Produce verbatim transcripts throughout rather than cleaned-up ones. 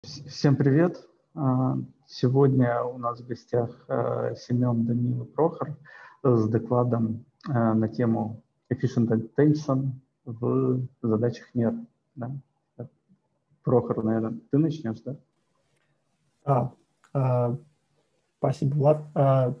Всем привет! А, Сегодня у нас в гостях а, Семен, Данил и Прохор с докладом а, на тему Efficient Attention в задачах НЕР. Да? Прохор, наверное, ты начнешь, да? А, а, спасибо, Влад. А,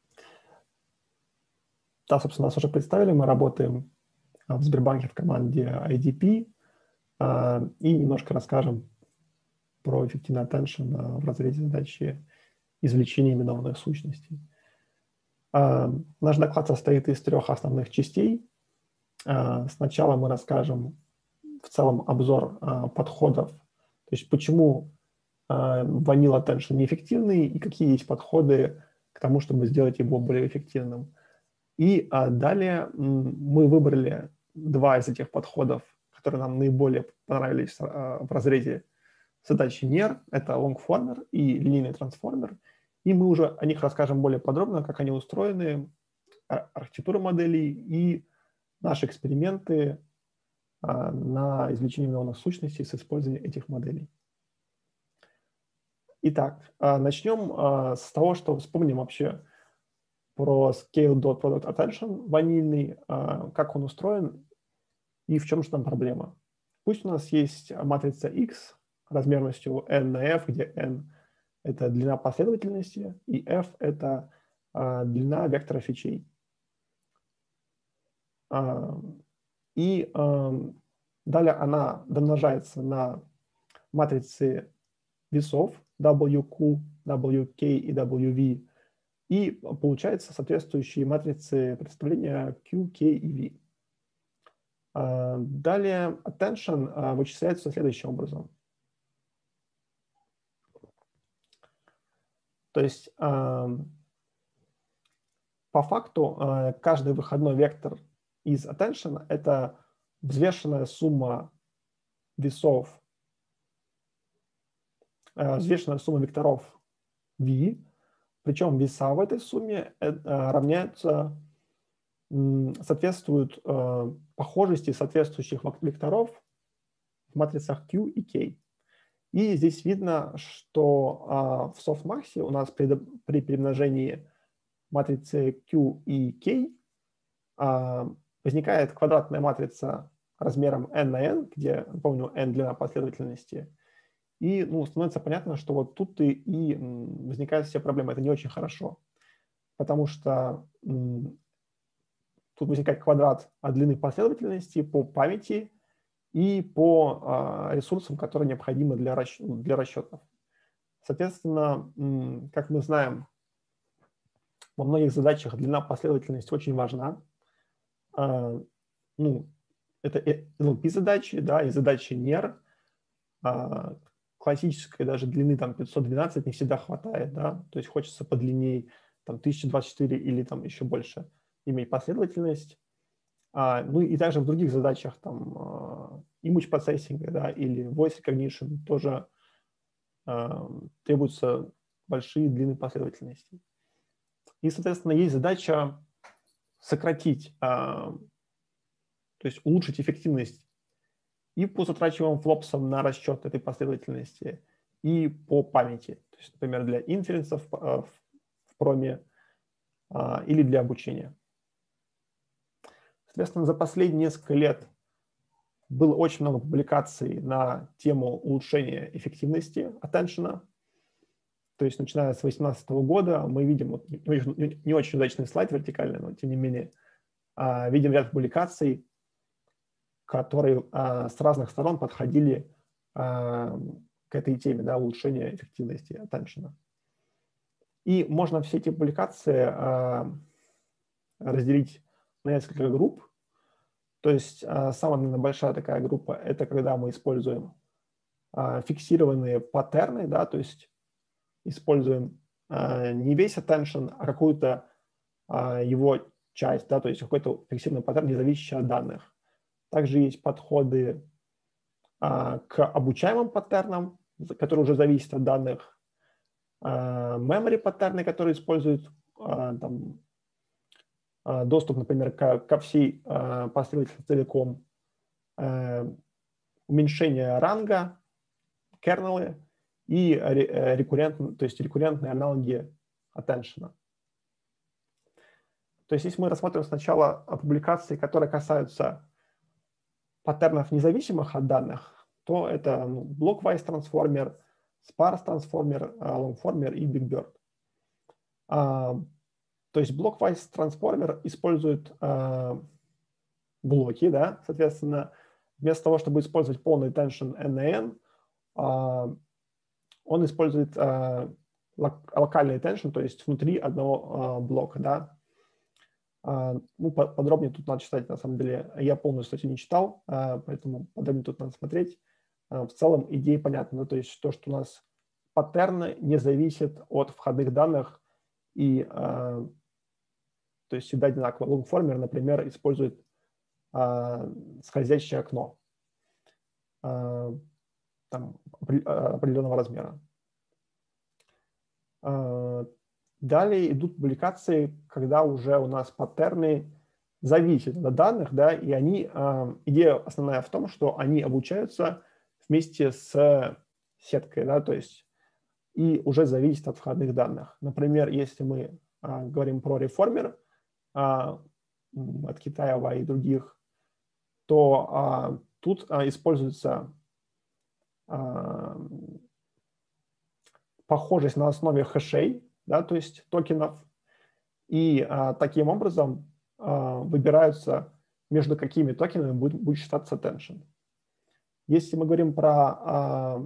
да, собственно, нас уже представили. Мы работаем в Сбербанке в команде ай ди пи а, и немножко расскажем про эффективный attention в разрезе задачи извлечения именованных сущностей. А, наш доклад состоит из трех основных частей. А, сначала мы расскажем в целом обзор а, подходов, то есть почему а, Vanilla Attention неэффективный и какие есть подходы к тому, чтобы сделать его более эффективным. И а, далее мы выбрали два из этих подходов, которые нам наиболее понравились а, в разрезе задачи НЕР. Это longformer и линейный трансформер. И мы уже о них расскажем более подробно, как они устроены, ар- архитектура моделей и наши эксперименты а, на извлечение именованных сущностей с использованием этих моделей. Итак, а, начнем а, с того, что вспомним вообще про scale.product_attention ванильный, как он устроен и в чем же там проблема. Пусть у нас есть матрица X размерностью n на f, где n – это длина последовательности, и f – это длина вектора фичей. И далее она домножается на матрицы весов W Q, W K и W V, и получается соответствующие матрицы представления Q, K и V. Далее attention вычисляется следующим образом. То есть по факту каждый выходной вектор из attention – это взвешенная сумма весов, взвешенная сумма векторов V, причем веса в этой сумме равняются, соответствуют похожести соответствующих векторов в матрицах Q и K. И здесь видно, что в softmax у нас при, при перемножении матрицы Q и K возникает квадратная матрица размером n на n, где, помню, n длина последовательности. И ну, становится понятно, что вот тут и, и возникают все проблемы. Это не очень хорошо, потому что м, тут возникает квадрат от длины последовательности по памяти и по а, ресурсам, которые необходимы для, расч... для расчетов. Соответственно, м, как мы знаем, во многих задачах длина последовательности очень важна. А, ну, это эн эл пи-задачи, да, и задачи НЕР. А, классической даже длины там пятьсот двенадцать не всегда хватает, да, то есть хочется подлиннее там тысяча двадцать четыре или там еще больше иметь последовательность. А, ну и также в других задачах там uh, image processing, да, или voice recognition тоже uh, требуются большие длины последовательностей. И, соответственно, есть задача сократить, uh, то есть улучшить эффективность и по затрачиваемым флопсам на расчет этой последовательности, и по памяти. То есть, например, для инференсов в, в проме а, или для обучения. Соответственно, за последние несколько лет было очень много публикаций на тему улучшения эффективности attention. То есть, начиная с две тысячи восемнадцатого года, мы видим, вот, не очень удачный слайд вертикальный, но тем не менее, а, видим ряд публикаций, которые а, с разных сторон подходили а, к этой теме, да, улучшения эффективности attention. И можно все эти публикации а, разделить на несколько групп. То есть а, самая, наверное, большая такая группа – это когда мы используем а, фиксированные паттерны, да, то есть используем а, не весь attention, а какую-то а, его часть, да, то есть какой-то фиксированный паттерн, не зависящий от данных. Также есть подходы а, к обучаемым паттернам, которые уже зависят от данных, а, memory паттерны, которые используют а, там, а, доступ, например, ко, ко всей а, последовательности целиком, а, уменьшение ранга, кернелы и рекуррентные, то есть рекуррентные аналоги attention. То есть если мы рассмотрим сначала публикации, которые касаются паттернов, независимых от данных, то это ну, block-wise transformer, sparse transformer, longformer и bigbird. А, то есть block-wise transformer использует а, блоки, да, соответственно, вместо того, чтобы использовать полный tension эн на эн, а, он использует а, локальный tension, то есть внутри одного а, блока, да. А, ну, по подробнее тут надо читать, на самом деле. Я полную статью не читал, а, поэтому подробнее тут надо смотреть. А, в целом идея понятна, да, то есть то, что у нас паттерны не зависят от входных данных, и а, то есть всегда одинаково. Longformer, например, использует а, скользящее окно а, там, определенного размера. А, далее идут публикации, когда уже у нас паттерны зависят от данных, да, и они, а, идея основная в том, что они обучаются вместе с сеткой, да, то есть и уже зависят от входных данных. Например, если мы а, говорим про реформер а, от Китаева и других, то а, тут а, используется а, похожесть на основе хэшей, да, то есть токенов, и а, таким образом а, выбираются, между какими токенами будет, будет считаться attention. Если мы говорим про а,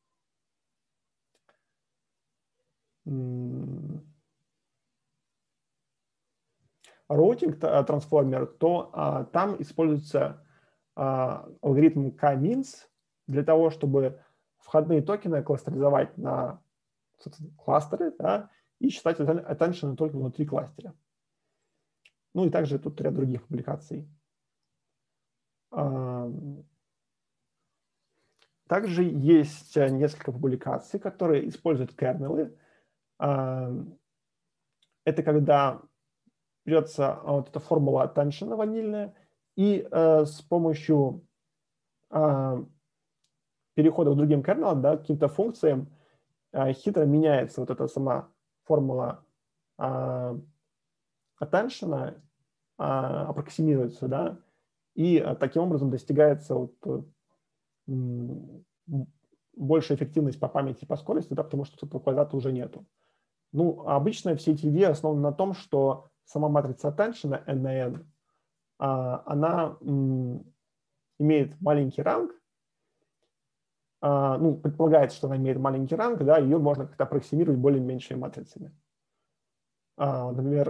роутинг трансформер, то а, там используется а, алгоритм K-means для того, чтобы входные токены кластеризовать на кластеры, да, и считать attention только внутри кластера. Ну и также тут ряд других публикаций. А, также есть несколько публикаций, которые используют кернелы. А, это когда берется вот эта формула attention ванильная, и э, с помощью э, перехода к другим кернелам, да, каким-то функциям, э, хитро меняется вот эта сама формула э, attention, э, аппроксимируется, да, и э, таким образом достигается вот, э, большая эффективность по памяти и по скорости, да, потому что тут квадрата уже нету. Ну, обычно все эти идеи основаны на том, что сама матрица attention эн на эн, она имеет маленький ранг, ну, предполагается, что она имеет маленький ранг, да, ее можно как-то аппроксимировать более меньшими матрицами. Например,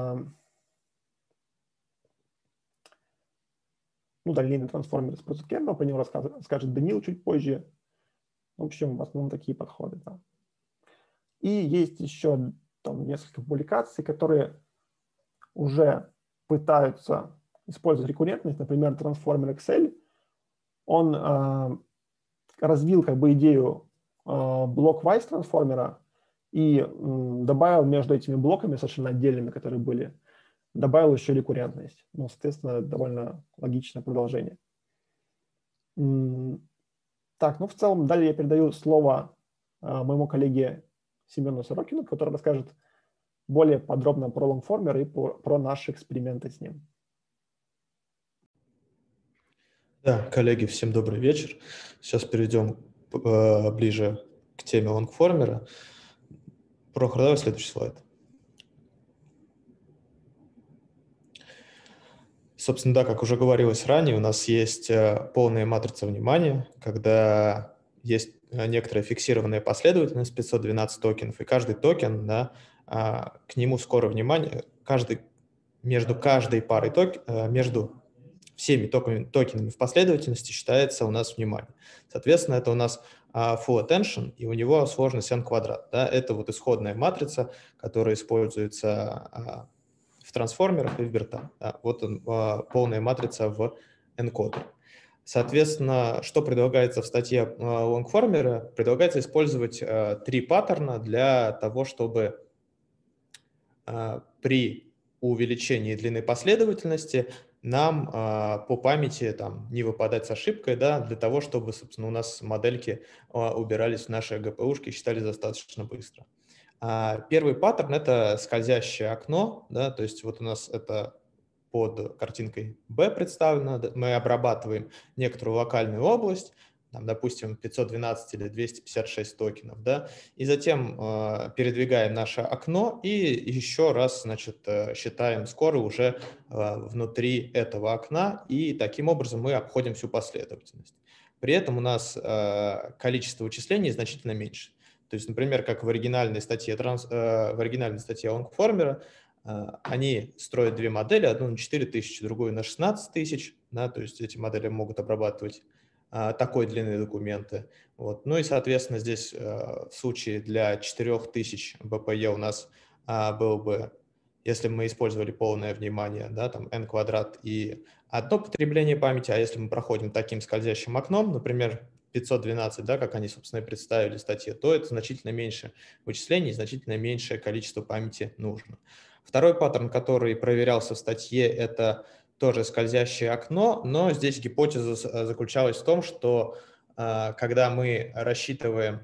ну, да, линейный трансформер использует кернел, по нему расскажет Данил чуть позже. В общем, в основном такие подходы. Да. И есть еще там несколько публикаций, которые уже пытаются использовать рекуррентность, например, трансформер икс эл. Он э, развил как бы идею э, block-wise трансформера и э, добавил между этими блоками, совершенно отдельными, которые были, добавил еще рекуррентность. Ну, соответственно, довольно логичное продолжение. Так, ну в целом, далее я передаю слово э, моему коллеге Семену Сорокину, который расскажет более подробно про лонгформер и про, про наши эксперименты с ним. Да, коллеги, всем добрый вечер. Сейчас перейдем э, ближе к теме лонгформера. Прохор, давай следующий слайд. Собственно, да, как уже говорилось ранее, у нас есть полная матрица внимания, когда есть некоторая фиксированная последовательность пятьсот двенадцать токенов, и каждый токен, да, к нему скорость внимания, каждый, между каждой парой токен, между всеми токенами, токенами в последовательности считается у нас внимание. Соответственно, это у нас full attention, и у него сложность n квадрат. Да, это вот исходная матрица, которая используется в трансформерах и в бертах. Да, вот он, полная матрица в энкодере. Соответственно, что предлагается в статье лонгформера? Предлагается использовать три паттерна для того, чтобы при увеличении длины последовательности нам э, по памяти там не выпадать с ошибкой, да, для того, чтобы, собственно, у нас модельки э, убирались в наши джи пи ю-шки и считались достаточно быстро. А первый паттерн — это скользящее окно, да, то есть вот у нас это под картинкой B представлено, мы обрабатываем некоторую локальную область, там, допустим, пятьсот двенадцать или двести пятьдесят шесть токенов, да, и затем э, передвигаем наше окно и еще раз, значит, э, считаем скоры уже э, внутри этого окна, и таким образом мы обходим всю последовательность. При этом у нас э, количество вычислений значительно меньше. То есть, например, как в оригинальной статье, транс, э, в оригинальной статье Longformer, э, они строят две модели, одну на четыре тысячи, другую на шестнадцать тысяч, да, то есть эти модели могут обрабатывать э, такой длины документы. Вот. Ну и, соответственно, здесь э, в случае для четырёх тысяч би пи и у нас э, было бы, если бы мы использовали полное внимание, да, там n квадрат и одно потребление памяти, а если мы проходим таким скользящим окном, например, пятьсот двенадцать, да, как они, собственно, и представили в статье, то это значительно меньше вычислений, значительно меньшее количество памяти нужно. Второй паттерн, который проверялся в статье, это тоже скользящее окно, но здесь гипотеза заключалась в том, что э, когда мы рассчитываем,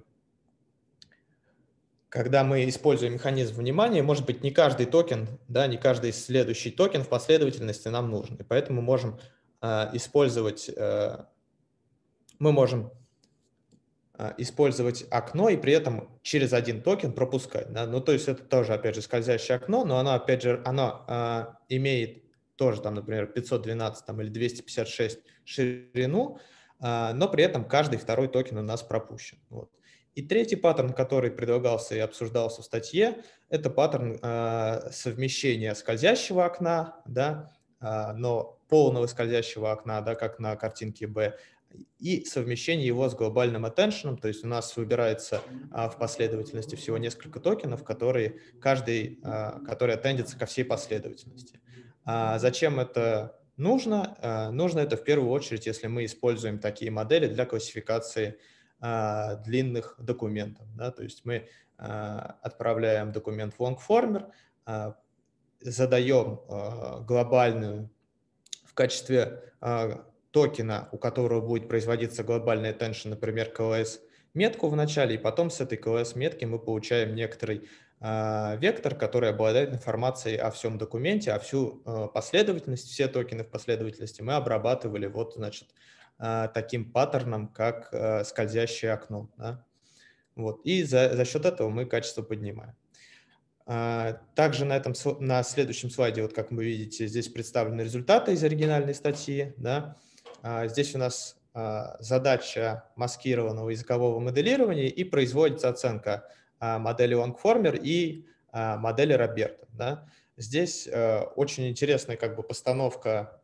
когда мы используем механизм внимания, может быть, не каждый токен, да, не каждый следующий токен в последовательности нам нужен, и поэтому мы можем э, использовать э, мы можем использовать окно и при этом через один токен пропускать. Да? Ну, то есть это тоже, опять же, скользящее окно, но оно, опять же, оно а, имеет тоже, там, например, пятьсот двенадцать там, или двести пятьдесят шесть ширину, а, но при этом каждый второй токен у нас пропущен. Вот. И третий паттерн, который предлагался и обсуждался в статье, это паттерн а, совмещения скользящего окна, да, а, но полного скользящего окна, да, как на картинке B, и совмещение его с глобальным attention, то есть у нас выбирается а, в последовательности всего несколько токенов, которые каждый, а, которые аттендятся ко всей последовательности. А зачем это нужно? А, нужно это в первую очередь, если мы используем такие модели для классификации а, длинных документов. Да? То есть мы а, отправляем документ в Longformer, а, задаем а, глобальную в качестве а, токена, у которого будет производиться глобальный attention, например, ка эл эс-метку в начале, и потом с этой ка эл эс-метки мы получаем некоторый э, вектор, который обладает информацией о всем документе, а всю э, последовательность, все токены в последовательности мы обрабатывали вот, значит, э, таким паттерном, как э, скользящее окно. Да? Вот. И за, за счет этого мы качество поднимаем. Также на, этом, на следующем слайде, вот как вы видите, здесь представлены результаты из оригинальной статьи. Да? Здесь у нас задача маскированного языкового моделирования и производится оценка модели Longformer и модели Роберта. Да? Здесь очень интересная как бы постановка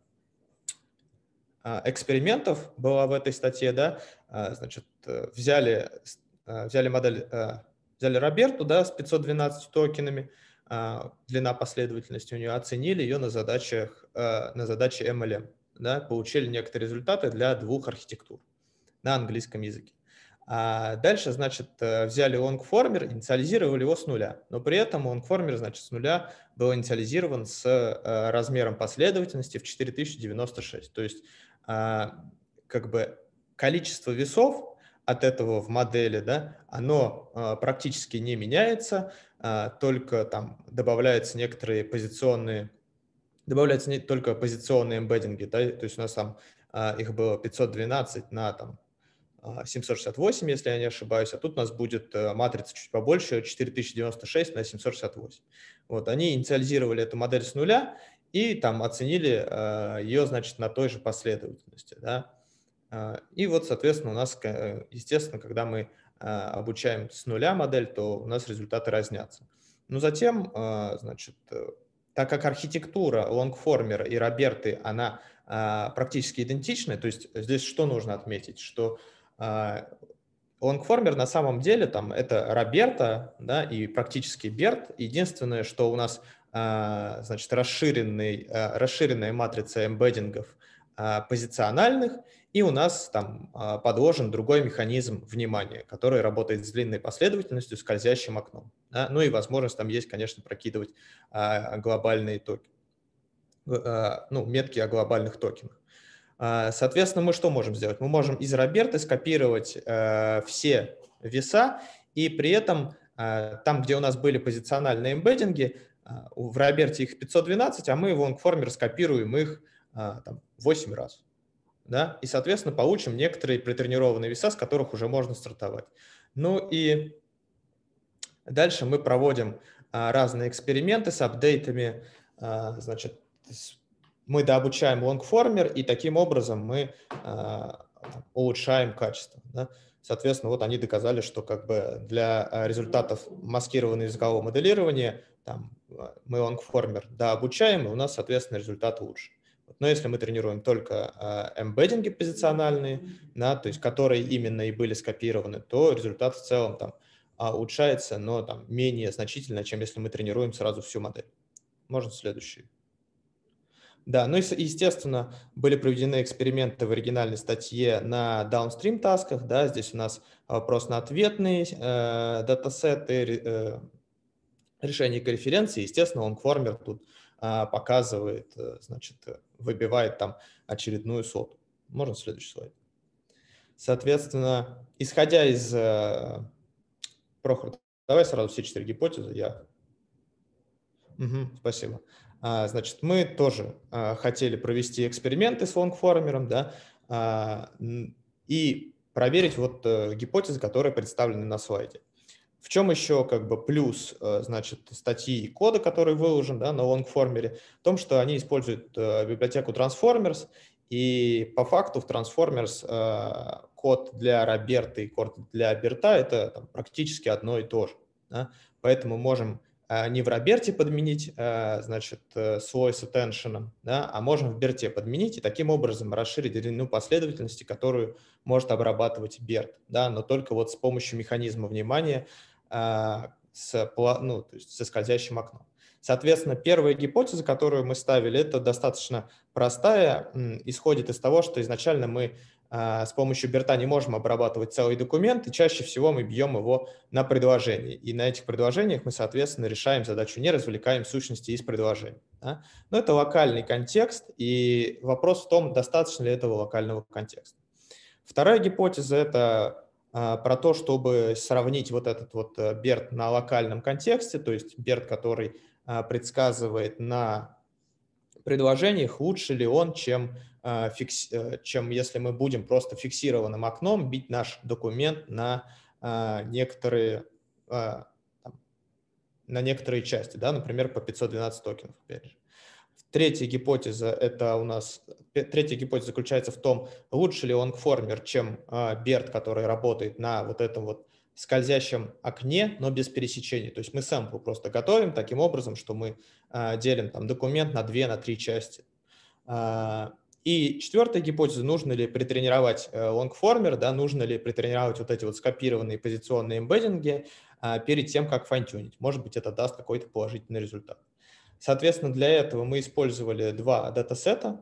экспериментов была в этой статье. Да? Значит, взяли, взяли модель... Взяли Роберту, да, с пятьсот двенадцатью токенами, а, длина последовательности у нее, оценили ее на задачах, а, на задаче эм эл эм, да, получили некоторые результаты для двух архитектур на английском языке. А дальше, значит, взяли Longformer, инициализировали его с нуля, но при этом Longformer, значит, с нуля был инициализирован с а, размером последовательности в четыре тысячи девяносто шесть, то есть а, как бы количество весов от этого в модели, да, оно а, практически не меняется, а, только там добавляются некоторые позиционные, добавляются не только позиционные эмбеддинги, да, то есть у нас там а, их было пятьсот двенадцать на там семьсот шестьдесят восемь, если я не ошибаюсь, а тут у нас будет матрица чуть побольше, четыре тысячи девяносто шесть на семьсот шестьдесят восемь. Вот, они инициализировали эту модель с нуля и там оценили а, ее, значит, на той же последовательности, да. И вот, соответственно, у нас, естественно, когда мы обучаем с нуля модель, то у нас результаты разнятся. Но затем, значит, так как архитектура Longformer и Роберты, она практически идентична, то есть здесь что нужно отметить, что Longformer на самом деле там это Роберта, да, и практически Берт. Единственное, что у нас, значит, расширенный, расширенная матрица эмбеддингов позициональных, и у нас там подложен другой механизм внимания, который работает с длинной последовательностью, скользящим окном. Да? Ну и возможность там есть, конечно, прокидывать а, глобальные токены. ну, метки о глобальных токенах. Соответственно, мы что можем сделать? Мы можем из Роберты скопировать все веса, и при этом там, где у нас были позициональные эмбеддинги, в Роберте их пятьсот двенадцать, а мы в Longformer скопируем их там, восемь раз. Да? И, соответственно, получим некоторые претренированные веса, с которых уже можно стартовать. Ну и дальше мы проводим разные эксперименты с апдейтами. Значит, мы дообучаем Longformer, и таким образом мы улучшаем качество. Да? Соответственно, вот они доказали, что как бы для результатов маскированного языкового моделирования там, мы Longformer дообучаем, и у нас, соответственно, результаты лучше. Но если мы тренируем только эмбеддинги позициональные, да, то есть которые именно и были скопированы, то результат в целом там улучшается, но там менее значительно, чем если мы тренируем сразу всю модель. Можно следующий. Да, ну и, естественно, были проведены эксперименты в оригинальной статье на downstream тасках. Да, здесь у нас вопрос на ответные э, датасеты, э, решения корреференции. Естественно, Longformer тут э, показывает, э, значит, выбивает там очередную соту. Можно следующий слайд. Соответственно, исходя из... Э, Прохор, давай сразу все четыре гипотезы. Я... Угу, спасибо. Значит, мы тоже хотели провести эксперименты с Longformer, да, и проверить вот гипотезы, которые представлены на слайде. В чем еще как бы плюс, значит, статьи и кода, который выложен, да, на Longformer, в том, что они используют библиотеку Transformers, и по факту в Transformers код для Роберты и код для Берта это там, практически одно и то же. Да? Поэтому можем не в Роберте подменить, значит, слой с attention, да, а можем в Берте подменить и таким образом расширить длину последовательности, которую может обрабатывать Берт, да, но только вот с помощью механизма внимания с, ну, то есть со скользящим окном. Соответственно, первая гипотеза, которую мы ставили, это достаточно простая, исходит из того, что изначально мы с помощью Берта не можем обрабатывать целый документ, и чаще всего мы бьем его на предложение. И на этих предложениях мы, соответственно, решаем задачу, не развлекаем сущности из предложений. Да? Но это локальный контекст, и вопрос в том, достаточно ли этого локального контекста. Вторая гипотеза – это а, про то, чтобы сравнить вот этот вот Берт на локальном контексте, то есть Берт, который а, предсказывает на предложениях, лучше ли он, чем, фикс... чем если мы будем просто фиксированным окном бить наш документ на некоторые, на некоторые части, да, например, по пятьсот двенадцать токенов. Опять же. Третья гипотеза, это у нас, третья гипотеза заключается в том, лучше ли Longformer, чем Берт, который работает на вот этом вот скользящем окне, но без пересечений. То есть мы сэмпл просто готовим таким образом, что мы а, делим там документ на две, на три части. А, и четвертая гипотеза, нужно ли притренировать э, Longformer, да, нужно ли притренировать вот эти вот скопированные позиционные эмбеддинги а, перед тем, как файн-тюнить. Может быть, это даст какой-то положительный результат. Соответственно, для этого мы использовали два датасета.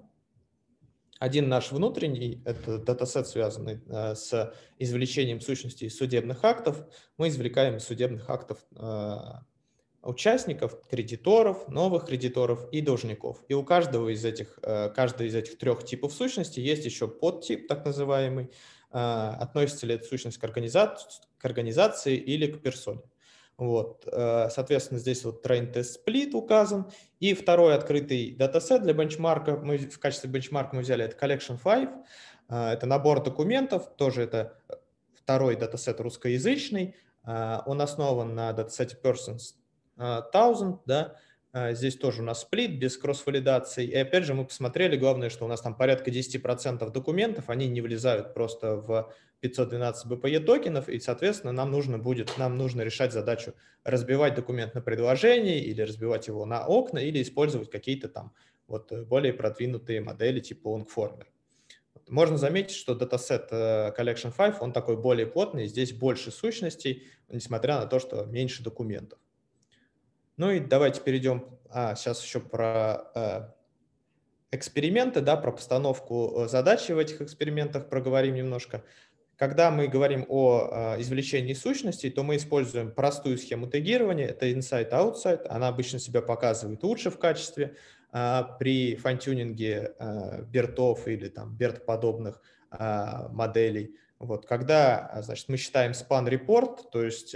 Один наш внутренний, это датасет, связанный э, с извлечением сущностей из судебных актов. Мы извлекаем из судебных актов э, участников, кредиторов, новых кредиторов и должников. И у каждого из этих, э, каждой из этих трех типов сущностей есть еще подтип, так называемый. Э, относится ли эта сущность к организации, к организации или к персоне. Вот, соответственно, здесь вот train test split указан. И второй открытый датасет для бенчмарка, мы в качестве бенчмарка мы взяли, это collection пять. Это набор документов, тоже это второй датасет русскоязычный. Он основан на датасете persons тысяча, да. Здесь тоже у нас сплит без кросс-валидации. И опять же мы посмотрели, главное, что у нас там порядка десять процентов документов, они не влезают просто в пятьсот двенадцать би пи и токенов, и, соответственно, нам нужно будет, нам нужно решать задачу разбивать документ на предложения или разбивать его на окна, или использовать какие-то там вот более продвинутые модели типа Longformer. Можно заметить, что датасет collection пять, он такой более плотный, здесь больше сущностей, несмотря на то, что меньше документов. Ну и давайте перейдем, а, сейчас еще про э, эксперименты, да, про постановку задачи в этих экспериментах проговорим немножко. когда мы говорим о извлечении сущностей, то мы используем простую схему тегирования, это inside-outside, она обычно себя показывает лучше в качестве при файн-тюнинге бертов или там берт-подобных моделей. Вот, когда, значит, мы считаем span report, то есть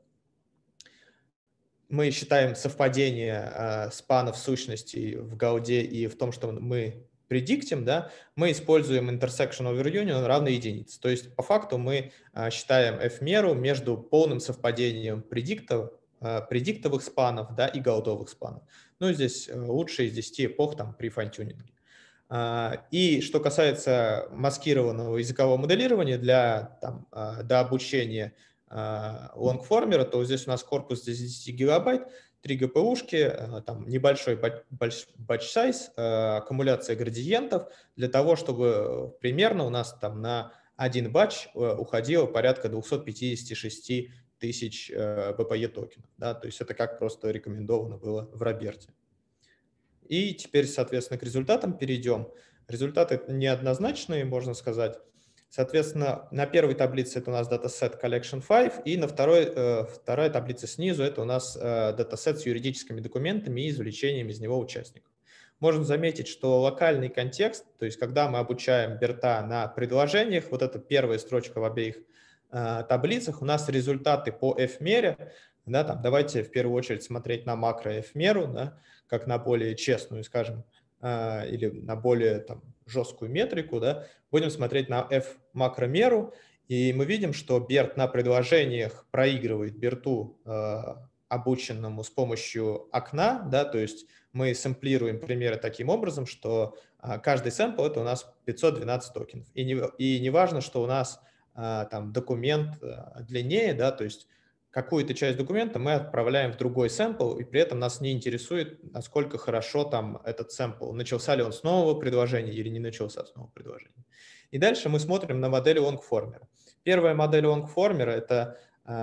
мы считаем совпадение э, спанов сущностей в гауде и в том, что мы предиктим, да, мы используем intersection over union равной единице. То есть по факту мы э, считаем f-меру между полным совпадением предиктов, э, предиктовых спанов, да, и гаудовых спанов. Ну, здесь э, лучшие из десяти эпох там, при файн-тюнинге. Uh, и что касается маскированного языкового моделирования для там, uh, дообучения uh, лонгформера, то здесь у нас корпус десять гигабайт, три джи пи ю-шки, uh, там небольшой batch-size, uh, аккумуляция градиентов, для того, чтобы примерно у нас там на один батч uh, уходило порядка двести пятьдесят шесть тысяч uh, би пи и токенов. Да? То есть это как просто рекомендовано было в Роберте. И теперь, соответственно, к результатам перейдем. Результаты неоднозначные, можно сказать. Соответственно, на первой таблице это у нас dataset collection пять, и на второй, э, вторая таблица снизу это у нас э, датасет с юридическими документами и извлечением из него участников. Можно заметить, что локальный контекст, то есть когда мы обучаем берта на предложениях, вот эта первая строчка в обеих э, таблицах, у нас результаты по f-мере. Да, там, давайте в первую очередь смотреть на макро f-меру, да, как на более честную, скажем, э, или на более там, жесткую метрику, да, будем смотреть на f-макромеру, и мы видим, что берт на предложениях проигрывает берту, э, обученному с помощью окна, да, то есть мы сэмплируем примеры таким образом, что э, каждый сэмпл это у нас пятьсот двенадцать токенов, и не, и не важно, что у нас э, там документ э, длиннее, да, то есть какую-то часть документа мы отправляем в другой сэмпл, и при этом нас не интересует, насколько хорошо там этот сэмпл, начался ли он с нового предложения или не начался с нового предложения. И дальше мы смотрим на модели лонгформера. Первая модель лонгформера – это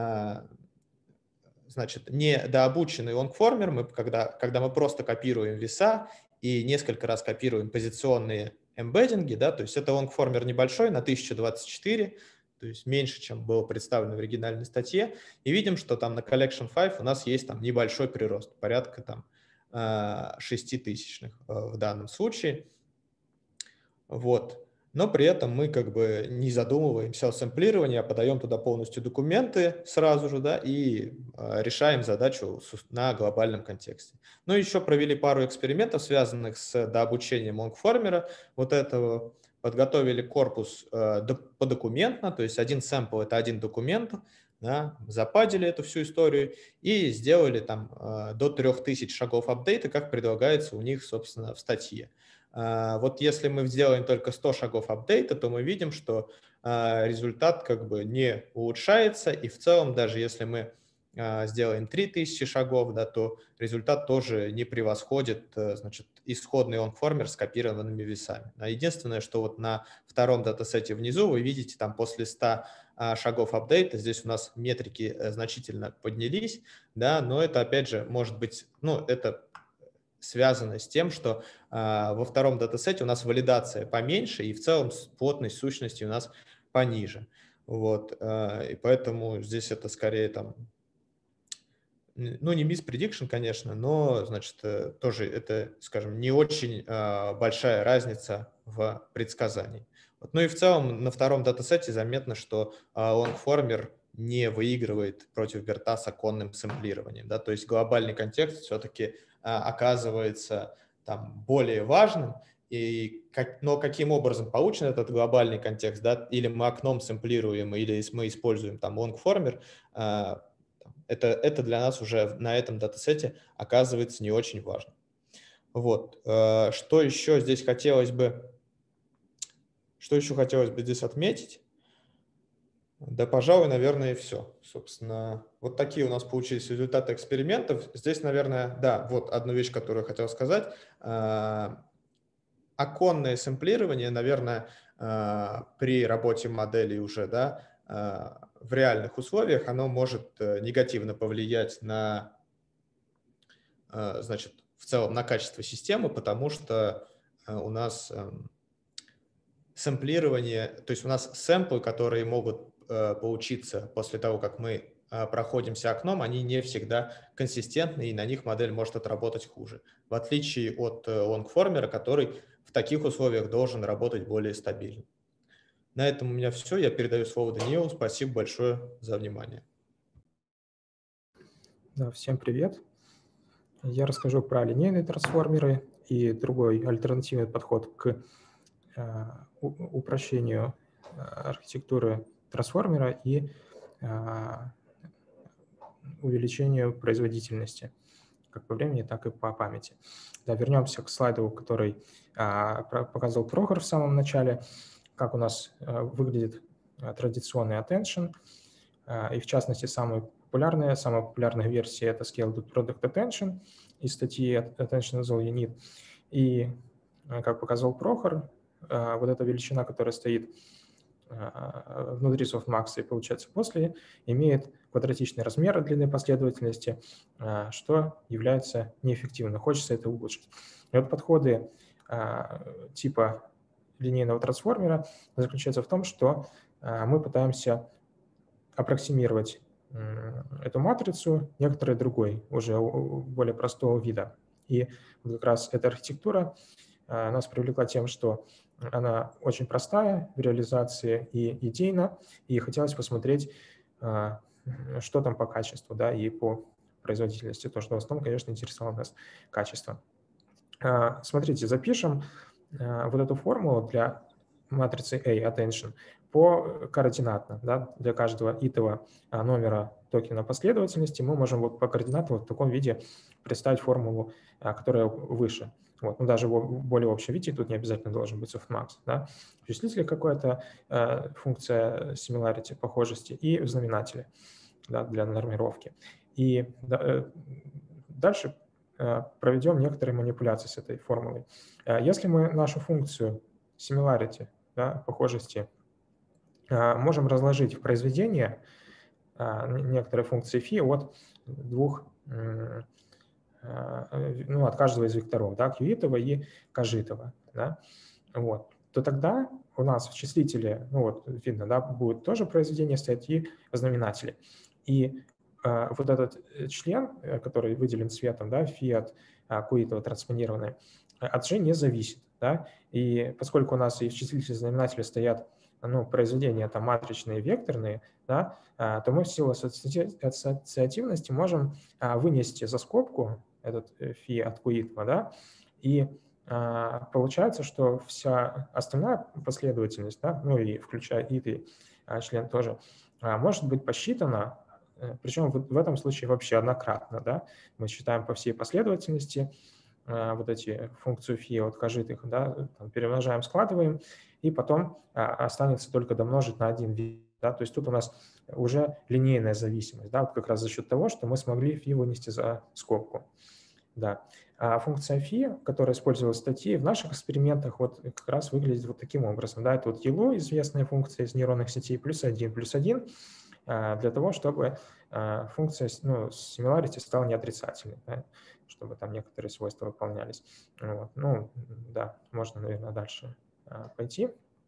значит, недообученный лонгформер, мы, когда, когда мы просто копируем веса и несколько раз копируем позиционные эмбеддинги, да, то есть это лонгформер небольшой, на тысячу двадцать четыре, то есть меньше, чем было представлено в оригинальной статье, и видим, что там на collection пять у нас есть там небольшой прирост, порядка там шеститысячных в данном случае. Вот. Но при этом мы как бы не задумываемся о сэмплировании, а подаем туда полностью документы сразу же, да, и решаем задачу на глобальном контексте. Ну, еще провели пару экспериментов, связанных с дообучением лонгформера вот этого. Подготовили корпус э, подокументно, то есть один сэмпл – это один документ, да, западили эту всю историю и сделали там э, до трех тысяч шагов апдейта, как предлагается у них, собственно, в статье. Э, вот если мы сделаем только сто шагов апдейта, то мы видим, что э, результат как бы не улучшается, и в целом, даже если мы э, сделаем три тысячи шагов, да, то результат тоже не превосходит, э, значит, исходный лонгформер с копированными весами. Единственное, что вот на втором датасете внизу вы видите, там после ста шагов апдейта, здесь у нас метрики значительно поднялись, да, но это опять же может быть, ну, это связано с тем, что а, во втором датасете у нас валидация поменьше, и в целом плотность сущности у нас пониже. Вот, а, и поэтому здесь это скорее там, ну, не misprediction, конечно, но, значит, тоже это, скажем, не очень э, большая разница в предсказании. Вот. Ну и в целом на втором датасете заметно, что э, лонгформер не выигрывает против берта с оконным сэмплированием. Да? То есть глобальный контекст все-таки э, оказывается там более важным, и как, но каким образом получен этот глобальный контекст, да? Или мы окном сэмплируем, или мы используем там лонгформер, э, Это, это для нас уже на этом датасете оказывается не очень важно. Вот. Что еще здесь хотелось бы, что еще хотелось бы здесь отметить? Да, пожалуй, наверное, и все. Собственно, вот такие у нас получились результаты экспериментов. Здесь, наверное, да, вот одну вещь, которую я хотел сказать. Оконное сэмплирование, наверное, при работе моделей уже, да, в реальных условиях оно может негативно повлиять на, значит, в целом на качество системы, потому что у нас сэмплирование, то есть у нас сэмплы, которые могут э, получиться после того, как мы э, проходимся окном, они не всегда консистентны, и на них модель может отработать хуже. В отличие от э, лонгформера, который в таких условиях должен работать более стабильно. На этом у меня все. Я передаю слово Даниилу. Спасибо большое за внимание. Да, всем привет. Я расскажу про линейные трансформеры и другой альтернативный подход к э, упрощению архитектуры трансформера и э, увеличению производительности как по времени, так и по памяти. Да, вернемся к слайду, который э, показал Прохор в самом начале, как у нас э, выглядит э, традиционный attention, э, и в частности самый популярная, самая популярная версия — это Scaled Product Attention из статьи Attention is all you need. И, как показал Прохор, вот эта величина, которая стоит внутри softmax и получается после, имеет квадратичный размер длины последовательности, что является неэффективным. Хочется это улучшить. И вот подходы типа линейного трансформера заключаются в том, что мы пытаемся аппроксимировать эту матрицу некоторой другой, уже более простого вида. И вот как раз эта архитектура нас привлекла тем, что она очень простая в реализации и идейно, и хотелось посмотреть, что там по качеству, да, и по производительности, то, что в основном, конечно, интересовало нас качество. Смотрите, запишем вот эту формулу для матрицы A, attention, по координатно, да, для каждого итого номера токена последовательности мы можем вот по координатам вот в таком виде представить формулу, которая выше. Вот, ну, даже в более общем виде тут не обязательно должен быть softmax. Да. В числителе какая-то э, функция similarity, похожести, и в знаменателе, да, для нормировки. И да, э, дальше э, проведем некоторые манипуляции с этой формулой. Э, если мы нашу функцию similarity, да, похожести, можем разложить в произведение некоторые функции φ от двух, ну, от каждого из векторов, да, qитого и kжитого, да, вот, то тогда у нас в числителе, ну вот видно, да, будет тоже произведение стоять и в знаменателе. И э, вот этот член, который выделен цветом, да, φ от qитого транспонированный, от g не зависит, да, и поскольку у нас и в числителе и в знаменателе стоят, ну, произведения там матричные, векторные, да, то мы в силу ассоциативности можем вынести за скобку этот φ от qитого, да, и получается, что вся остальная последовательность, да, ну и включая итый член тоже, может быть посчитана, причем в этом случае вообще однократно, да, мы считаем по всей последовательности вот эти функции φ от kжитых, да, там, перемножаем, складываем, и потом а, останется только домножить на один вид. Да? То есть тут у нас уже линейная зависимость, да, вот как раз за счет того, что мы смогли φ вынести за скобку. Да. А функция φ, которая использовалась в статье, в наших экспериментах вот как раз выглядит вот таким образом. Да? Это вот ело, известная функция из нейронных сетей, плюс один, плюс один, а, для того, чтобы а, функция, ну, similarity стала неотрицательной, да? Чтобы там некоторые свойства выполнялись. Вот. Ну, да, можно, наверное, дальше пойти.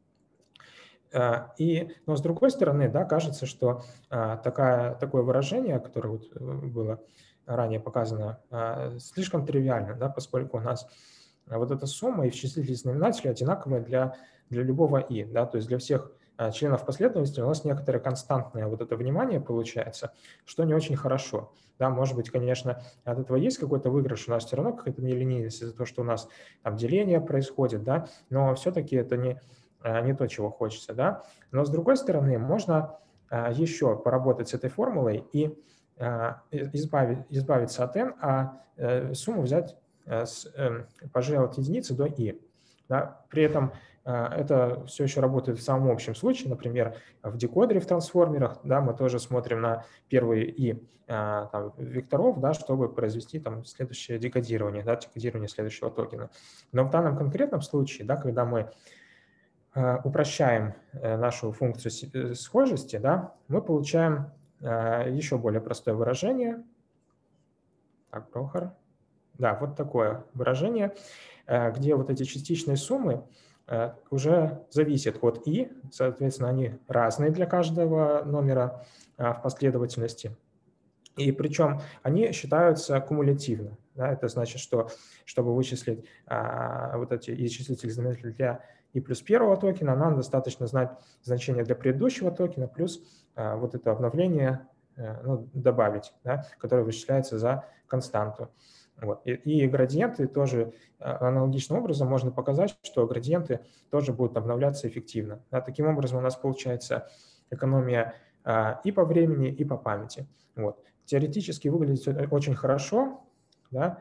И, но с другой стороны, да, кажется, что такая, такое выражение, которое вот было ранее показано, слишком тривиально, да, поскольку у нас вот эта сумма и в числителе и знаменателе одинаковая для, для любого и, да, то есть для всех членов последовательности у нас некоторое константное вот это внимание получается, что не очень хорошо. Да, может быть, конечно, от этого есть какой-то выигрыш, у нас все равно какая-то нелинейность из-за того, что у нас там деление происходит, да, но все-таки это не, не то, чего хочется. Да. Но с другой стороны, можно еще поработать с этой формулой и избавить, избавиться от n, а сумму взять с, по g от единицы до i. Да. При этом это все еще работает в самом общем случае, например, в декодере, в трансформерах, да, мы тоже смотрим на первые и там, векторов, да, чтобы произвести там следующее декодирование, да, декодирование следующего токена. Но в данном конкретном случае, да, когда мы упрощаем нашу функцию схожести, да, мы получаем еще более простое выражение. Так, Прохор. Да, вот такое выражение, где вот эти частичные суммы уже зависит от «и», соответственно, они разные для каждого номера в последовательности. И причем они считаются кумулятивно. Да? Это значит, что чтобы вычислить а, вот эти и-числитель знаменатель для и плюс первого токена, нам достаточно знать значение для предыдущего токена плюс а, вот это обновление а, ну, добавить, да, которое вычисляется за константу. Вот. И, и градиенты тоже аналогичным образом можно показать, что градиенты тоже будут обновляться эффективно. Да? Таким образом у нас получается экономия а, и по времени, и по памяти. Вот. Теоретически выглядит очень хорошо, да,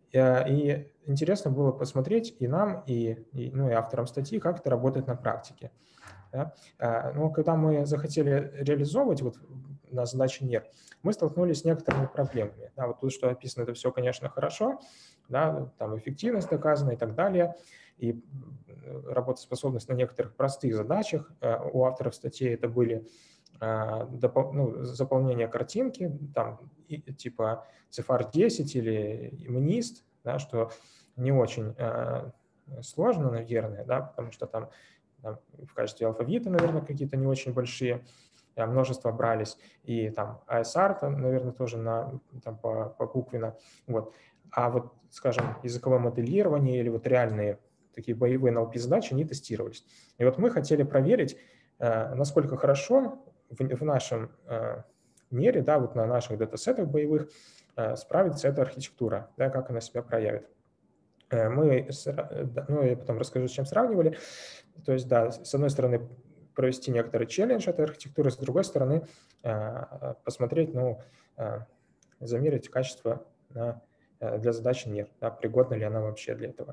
и интересно было посмотреть и нам, и, и, ну, и авторам статьи, как это работает на практике. Да. Но когда мы захотели реализовывать вот на задаче эн и эр, мы столкнулись с некоторыми проблемами. Да, вот тут, что описано, это все, конечно, хорошо, да, там эффективность доказана и так далее, и работоспособность на некоторых простых задачах. У авторов статьи это были Допол- ну, заполнение картинки, там, и, типа цифар десять или мнист, да, что не очень э, сложно, наверное, да, потому что там, там в качестве алфавита, наверное, какие-то не очень большие э, множества брались, и там эй эс ар, там, наверное, тоже на, там, по, по буквенно. Вот. А вот, скажем, языковое моделирование или вот реальные такие боевые эн эл пи-задачи, они тестировались. И вот мы хотели проверить, э, насколько хорошо В, в нашем э, мире, да, вот на наших датасетах боевых э, справится эта архитектура, да, как она себя проявит. Э, мы, ну, я потом расскажу, с чем сравнивали. То есть, да, с одной стороны, провести некоторый челлендж этой архитектуры, с другой стороны, э, посмотреть, ну, э, замерить качество на, для задачи эн и эр, да, пригодна ли она вообще для этого.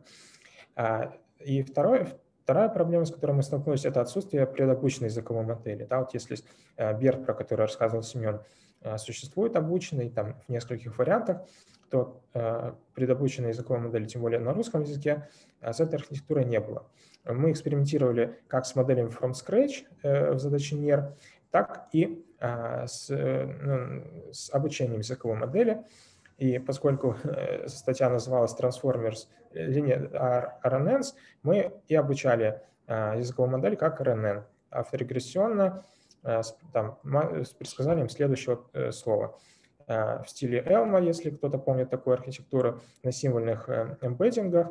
И второе, Вторая проблема, с которой мы столкнулись, это отсутствие предобученной языковой модели. Да, вот если Берт, про который рассказывал Семен, существует обученный там, в нескольких вариантах, то предобученной языковой модели, тем более на русском языке, с этой архитектурой не было. Мы экспериментировали как с моделями from scratch в задаче эн и эр, так и с, ну, с обучением языковой модели. И поскольку статья называлась Transformers Linear ар эн энс, мы и обучали языковую модель как эр эн эн, авторегрессионно, там, с предсказанием следующего слова. В стиле Elma, если кто-то помнит такую архитектуру, на символьных эмбеддингах.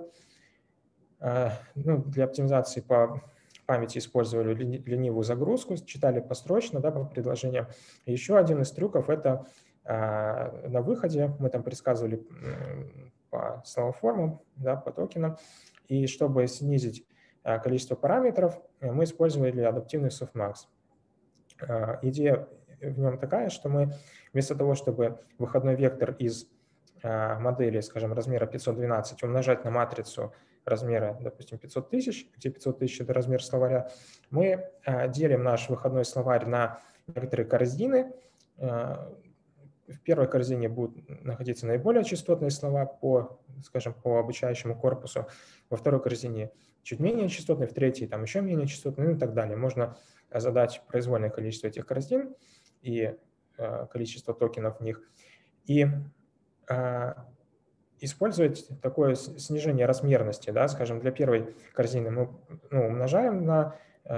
Ну, для оптимизации по памяти использовали ленивую загрузку, читали построчно, да, по предложениям. Еще один из трюков – это на выходе мы там предсказывали по словоформам, да, по токенам, и чтобы снизить количество параметров, мы использовали адаптивный softmax. Идея в нем такая, что мы вместо того, чтобы выходной вектор из модели, скажем, размера пятьсот двенадцать умножать на матрицу размера, допустим, пятьсот тысяч, где пятьсот тысяч – это размер словаря, мы делим наш выходной словарь на некоторые корзины. В первой корзине будут находиться наиболее частотные слова по, скажем, по обучающему корпусу, во второй корзине чуть менее частотные, в третьей там еще менее частотные, ну и так далее. Можно задать произвольное количество этих корзин и э, количество токенов в них, и э, использовать такое снижение размерности, да, скажем, для первой корзины мы ну, умножаем на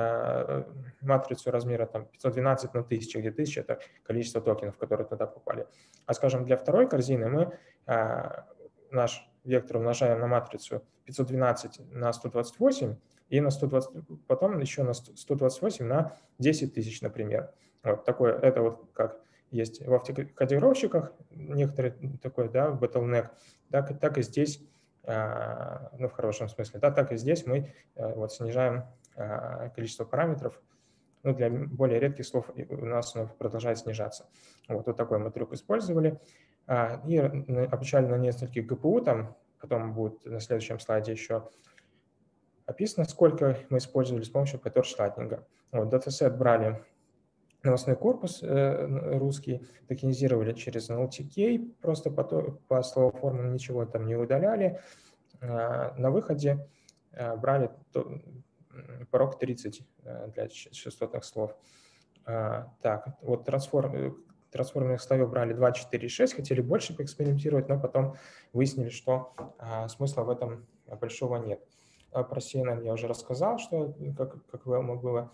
матрицу размера там, пятьсот двенадцать на тысячу, где тысяча – это количество токенов, которые туда попали. А, скажем, для второй корзины мы а, наш вектор умножаем на матрицу пятьсот двенадцать на сто двадцать восемь и на сто двадцать, потом еще на сто двадцать восемь на десять тысяч, например. Вот такое, это вот как есть в автокодировщиках некоторый такой, да, bottleneck, так, так и здесь, а, ну, в хорошем смысле, да, так и здесь мы а, вот снижаем количество параметров, ну, для более редких слов у нас оно продолжает снижаться. Вот, вот такой мы трюк использовали. И обучали на нескольких джи пи ю, там потом будет на следующем слайде еще описано, сколько мы использовали с помощью PyTorch Lightning. Вот, датасет брали новостной корпус э, русский, токенизировали через эн эл ти кей, просто по, по словоформам ничего там не удаляли. Э, на выходе э, брали то, порог тридцать для частотных слов. Так, вот трансформ, трансформерных слоев брали два, четыре, шесть, хотели больше поэкспериментировать, но потом выяснили, что смысла в этом большого нет. про си эн эн я уже рассказал, что как, как велмо было.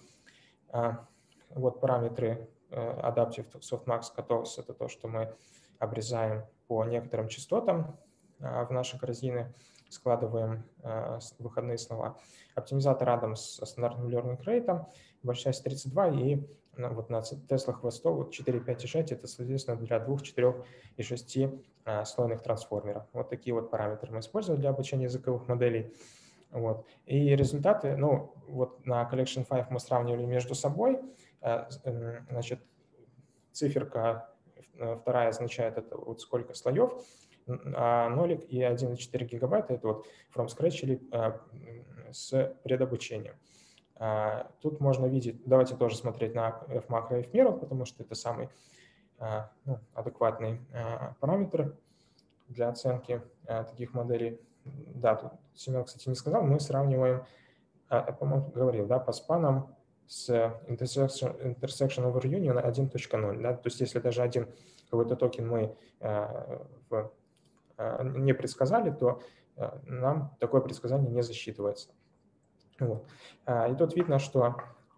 Вот параметры Adaptive Softmax Cutoffs — это то, что мы обрезаем по некоторым частотам в наши корзины, складываем выходные слова. Оптимизатор Adams со стандартным learning rate, большая часть тридцать два, и вот на Теслах ви сто вот четыре, пять и шесть — это, соответственно, для двух, четырех и шести слойных трансформеров. Вот такие вот параметры мы используем для обучения языковых моделей. Вот. И результаты, ну, вот на Collection пять мы сравнивали между собой. Значит, циферка вторая означает это вот сколько слоев, а нолик и один и четыре гигабайта — это вот from scratch или а, с предобучением. А, тут можно видеть, давайте тоже смотреть на F-макро и F-меру, потому что это самый а, ну, адекватный а, параметр для оценки а, таких моделей. Да, тут Семен, кстати, не сказал, мы сравниваем, а, по-моему, говорил, да, по спанам с intersection, intersection over union один точка ноль. Да? То есть если даже один какой-то токен мы а, в, а, не предсказали, то а, нам такое предсказание не засчитывается. Вот. А, и тут видно, что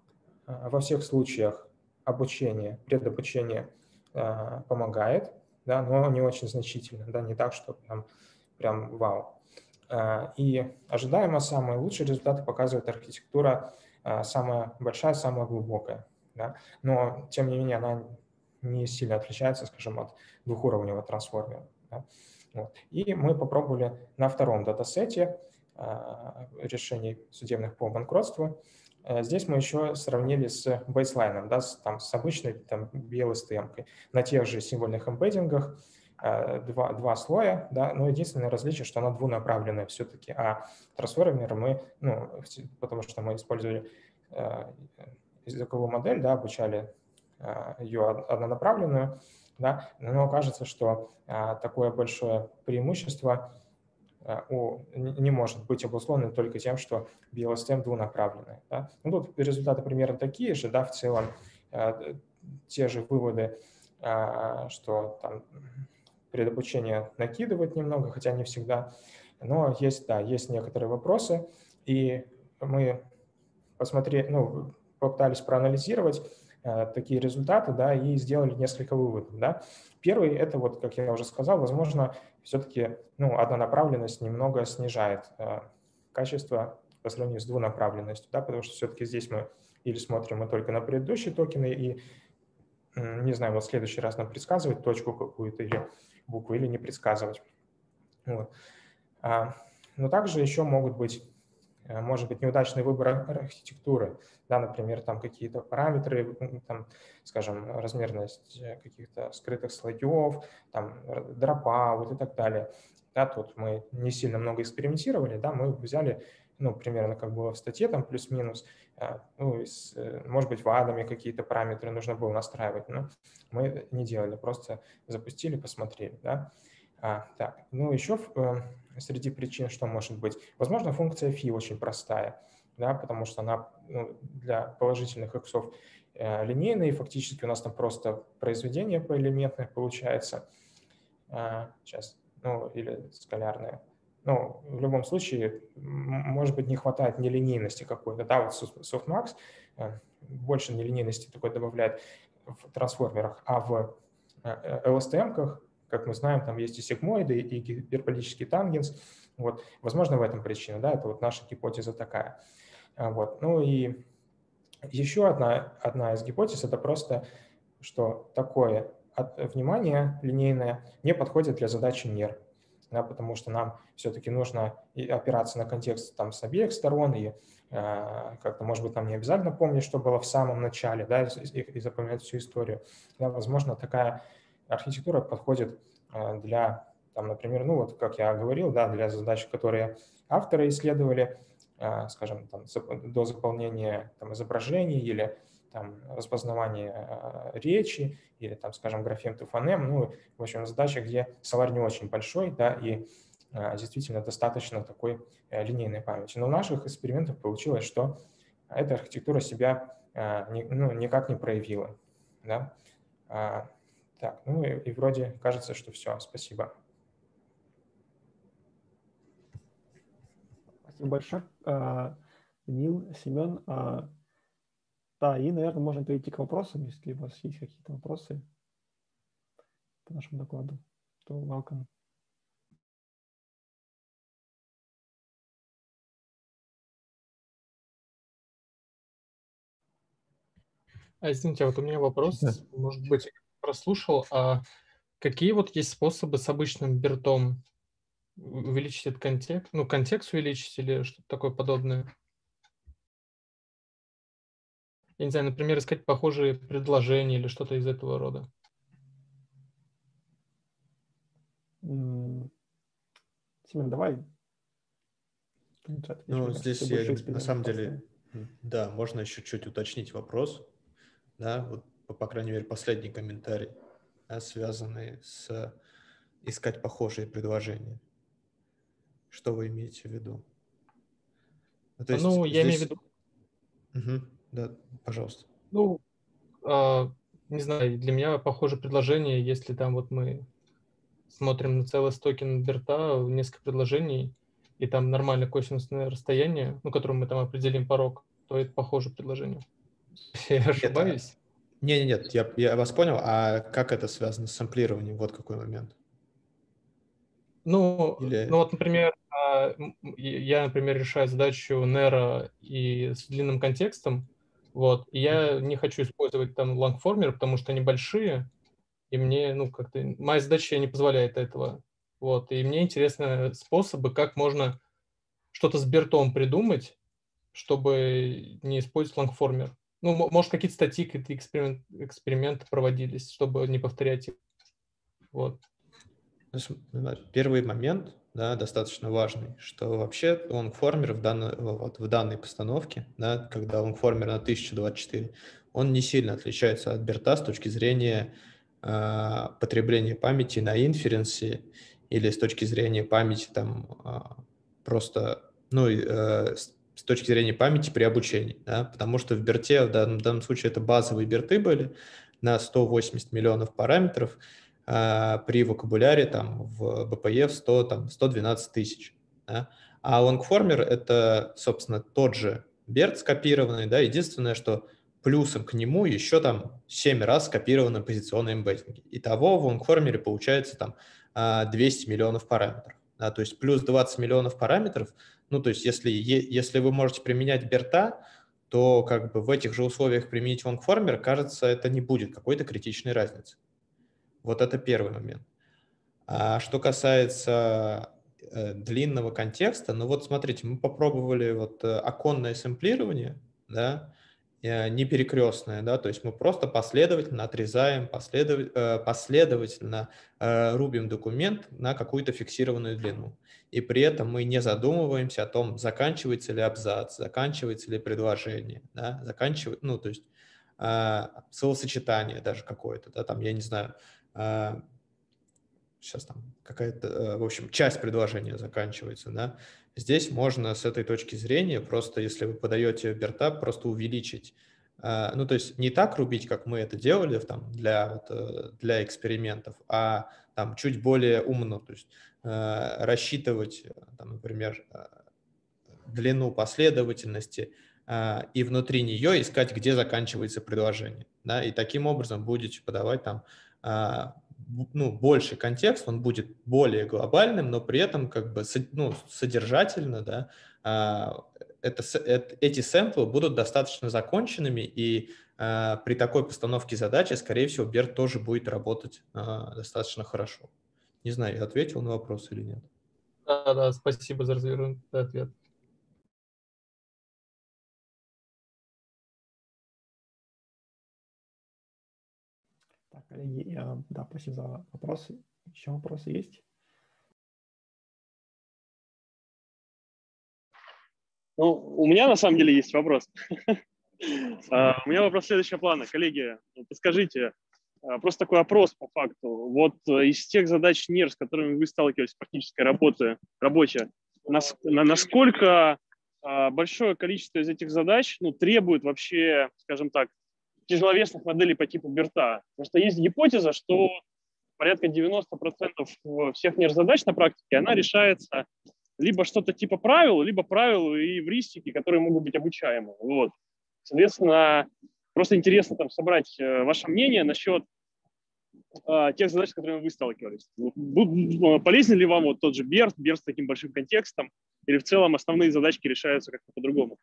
а, во всех случаях обучение, предобучение а, помогает, да, но не очень значительно, да, не так, что прям, прям вау. А, и ожидаемо самые лучшие результаты показывает архитектура самая большая, самая глубокая. Да? Но, тем не менее, она не сильно отличается, скажем, от двухуровневого трансформера. Да? Вот. И мы попробовали на втором датасете а, решений судебных по банкротству. А, здесь мы еще сравнили с бейслайном, да, с, там, с обычной там, би эл эс ти эм-кой на тех же символьных эмбеддингах. Два, два слоя, да, но единственное различие, что она двунаправленная все-таки, а трансформер мы, ну, потому что мы использовали э, языковую модель, да, обучали э, ее однонаправленную, да, но кажется, что э, такое большое преимущество э, у, не может быть обусловлено только тем, что би эл эс ти эм двунаправленная. Да. Ну, тут результаты примерно такие же, да, в целом э, те же выводы, э, что там предобучение накидывать немного, хотя не всегда, но есть, да, есть некоторые вопросы, и мы посмотрели, ну, попытались проанализировать э, такие результаты, да, и сделали несколько выводов, да. Первый — это вот, как я уже сказал, возможно, все-таки, ну, однонаправленность немного снижает э, качество по сравнению с двунаправленностью, да, потому что все-таки здесь мы или смотрим мы только на предыдущие токены и, не знаю, вот в следующий раз нам предсказывать точку какую-то или букву, или не предсказывать. Вот. А, но также еще могут быть, может быть, неудачный выбор архитектуры, да, например, там какие-то параметры, там, скажем, размерность каких-то скрытых слоев, там, дропа, вот и так далее. Да, тут мы не сильно много экспериментировали, да, мы взяли, ну, примерно как было в статье, там, плюс-минус, ну, с, может быть, вадами какие-то параметры нужно было настраивать, но мы не делали, просто запустили, посмотрели, да. А, так, ну, еще э, среди причин, что может быть, возможно, функция фи очень простая, да, потому что она, ну, для положительных иксов э, линейная, и фактически у нас там просто произведение поэлементное получается. А, сейчас, ну, или скалярное. Ну, в любом случае, может быть, не хватает нелинейности какой-то. Да, вот Softmax э, больше нелинейности такой добавляет в трансформерах, а в э, эл эс ти эм-ках, как мы знаем, там есть и сигмоиды, и гиперболический тангенс. Вот. Возможно, в этом причина, да, это вот наша гипотеза такая. Вот. Ну и еще одна, одна из гипотез — это просто, что такое внимание линейное не подходит для задачи мер, да, потому что нам все-таки нужно опираться на контекст там с обеих сторон, и э, как-то, может быть, нам не обязательно помнить, что было в самом начале, да, и, и запоминать всю историю. Да, возможно, такая архитектура подходит для, там, например, ну вот, как я говорил, да, для задач, которые авторы исследовали, скажем, там, до заполнения там, изображений или там, распознавания речи или, там, скажем, графем to phoneme, ну, в общем, задача, где словарь не очень большой, да, и действительно достаточно такой линейной памяти. Но в наших экспериментах получилось, что эта архитектура себя ну, никак не проявила, да. Так, ну и, и вроде кажется, что все. Спасибо. Спасибо большое. Нил, Семен. Да, и, наверное, можно перейти к вопросам, если у вас есть какие-то вопросы по нашему докладу, то welcome. А, извините, а вот у меня вопрос, Да. может быть, прослушал, а какие вот есть способы с обычным бертом увеличить этот контекст, ну, контекст увеличить или что-то такое подобное? Я не знаю, например, искать похожие предложения или что-то из этого рода. Семен, давай. Ну, здесь я, на самом деле, да, можно еще чуть уточнить вопрос, да, вот, по, по крайней мере, последний комментарий, да, связанный с искать похожие предложения. Что вы имеете в виду? Ну, то есть ну я здесь... имею в виду... Угу, да, пожалуйста. Ну, э, не знаю, для меня похоже предложение, если там вот мы смотрим на целый токен берта, несколько предложений, и там нормальное косинусное расстояние, ну, которым мы там определим порог, то это похоже предложению. Я ошибаюсь? Нет, нет, нет, я, я вас понял. А как это связано с сэмплированием? Вот какой момент. Ну, Или... ну вот, например, я, например, решаю задачу Nero и с длинным контекстом, вот, и я не хочу использовать там лонгформеры, потому что они большие, и мне, ну, как-то, моя задача не позволяет этого, вот, и мне интересны способы, как можно что-то с бертом придумать, чтобы не использовать лонгформер. Ну, может, какие-то статьи, какие-то эксперимент, эксперименты проводились, чтобы не повторять их, вот. Первый момент, да, достаточно важный, что вообще лонгформер в данной, вот, в данной постановке, да, когда лонгформер на тысяча двадцать четыре, он не сильно отличается от берта с точки зрения э, потребления памяти на инференсе или с точки зрения памяти там э, просто, ну, э, с, с точки зрения памяти при обучении, да, потому что в берте в данном, в данном случае это базовые берты были на сто восемьдесят миллионов параметров, при вокабуляре там в би пи эф сто, там, сто двенадцать тысяч. Да? А лонгформер — это, собственно, тот же берт скопированный, да, единственное, что плюсом к нему еще там семь раз скопированы позиционные эмбеддинги. Итого в лонгформере получается там двести миллионов параметров. Да? То есть плюс двадцать миллионов параметров, ну, то есть если, если вы можете применять берта, то как бы в этих же условиях применить лонгформер, кажется, это не будет какой-то критичной разницы. Вот это первый момент. А что касается э, длинного контекста, ну вот смотрите, мы попробовали вот э, оконное сэмплирование, да, э, не перекрестное, да, то есть мы просто последовательно отрезаем, последов... э, последовательно э, рубим документ на какую-то фиксированную длину. И при этом мы не задумываемся о том, заканчивается ли абзац, заканчивается ли предложение, да, заканчивает, ну, то есть э, словосочетание даже какое-то, да, там, я не знаю, сейчас там какая-то, в общем, часть предложения заканчивается, да, здесь можно с этой точки зрения просто, если вы подаете берта, просто увеличить, ну, то есть не так рубить, как мы это делали там для, вот, для экспериментов, а там чуть более умно, то есть рассчитывать, там, например, длину последовательности и внутри нее искать, где заканчивается предложение, да, и таким образом будете подавать там ну, больший контекст, он будет более глобальным, но при этом как бы ну, содержательно, да, это, это, эти сэмплы будут достаточно законченными, и а, при такой постановке задачи, скорее всего, берт тоже будет работать а, достаточно хорошо. Не знаю, я ответил на вопрос или нет. Да, да, спасибо за развернутый ответ. Так, коллеги, да, спасибо за вопросы. Еще вопросы есть? Ну, у меня на самом деле есть вопрос. У меня вопрос следующего плана. Коллеги, подскажите, просто такой опрос по факту. Вот из тех задач эн и эр, с которыми вы сталкивались в практической работе, работе, насколько большое количество из этих задач ну, требует вообще, скажем так, тяжеловесных моделей по типу берта? Потому что есть гипотеза, что порядка девяносто процентов всех эн и эр-задач на практике, она решается либо что-то типа правил, либо правил и эвристики, которые могут быть обучаемы. Вот. Соответственно, просто интересно там собрать ваше мнение насчет а, тех задач, с которыми вы сталкивались. Полезен ли вам вот тот же Берт, Берт с таким большим контекстом, или в целом основные задачки решаются как-то по-другому?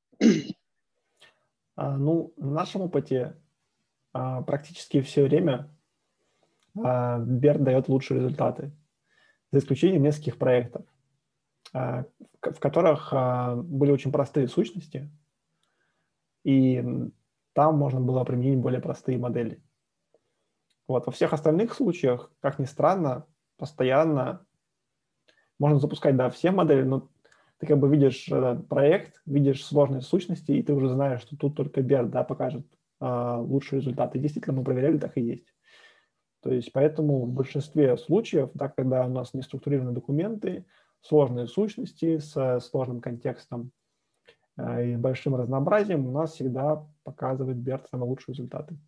А, ну, в нашем опыте а, практически все время а, Берт дает лучшие результаты, за исключением нескольких проектов, а, в, в которых а, были очень простые сущности, и там можно было применить более простые модели. Вот. Во всех остальных случаях, как ни странно, постоянно можно запускать, да, все модели, но ты как бы видишь этот проект, видишь сложные сущности, и ты уже знаешь, что тут только Берт, да, покажет а, лучшие результаты. И действительно, мы проверяли, так и есть. То есть поэтому в большинстве случаев, да, когда у нас не структурированы документы, сложные сущности с сложным контекстом а, и большим разнообразием, у нас всегда показывает Берт самые лучшие результаты.